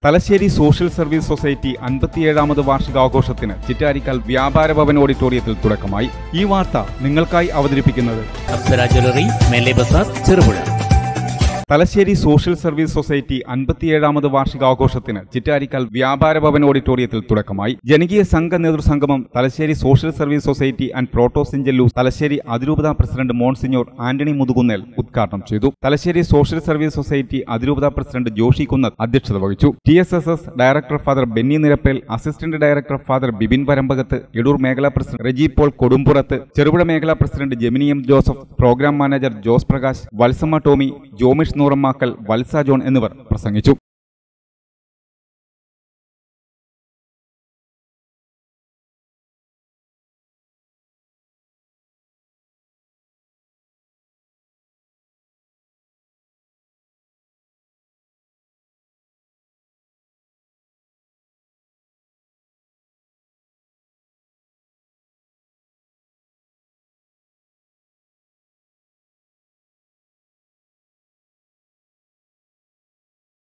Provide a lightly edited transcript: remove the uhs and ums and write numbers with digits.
Thalassery social service society 57ാമത് വാർഷികാഘോഷത്തിന് ചിറ്റാരിക്കാൽ വ്യാപാര ഭവൻ ഓഡിറ്റോറിയത്തിൽ തുടക്കമായി. ഈ വാർത്ത നിങ്ങൾക്കായി അവതരിപ്പിക്കുന്നത് jewellery, Mele Bazar, Cherupuzha. Thalassery social service society 57ാമത് വാർഷികാഘോഷത്തിന് ചിറ്റാരിക്കാൽ വ്യാപാര ഭവൻ ഓഡിറ്റോറിയത്തിൽ തുടക്കമായി. ജനകീയ സംഘ നേതൃസംഗമം Thalassery social service society and protosyncellus Thalassery അതിരൂപത പ്രസിഡന്റ് മോൺസിഞ്ഞോർ ആന്റണി മുതുകുന്നേൽ ഉദ്ഘാടനം ചെയ്തു. തലശ്ശേരി സോഷ്യൽ സർവീസ് സൊസൈറ്റി അതിരൂപത പ്രസിഡന്റ് ജോഷി കുന്നത്ത് അധ്യക്ഷത വഹിച്ചു. TSSS director father Benny Nirappel, assistant director father Bibin Varambakath, Edoor മേഖലാ പ്രസിഡന്റ് റെജി പോൾ കൊടുമ്പുറത്ത്, ചെറുപുഴ മേഖലാ president Jemini M Joseph, programme manager Jose Prakash, Valsamma Tomy, Jomish Nooramakkal, Valsa John എന്നിവർ പ്രസംഗിച്ചു.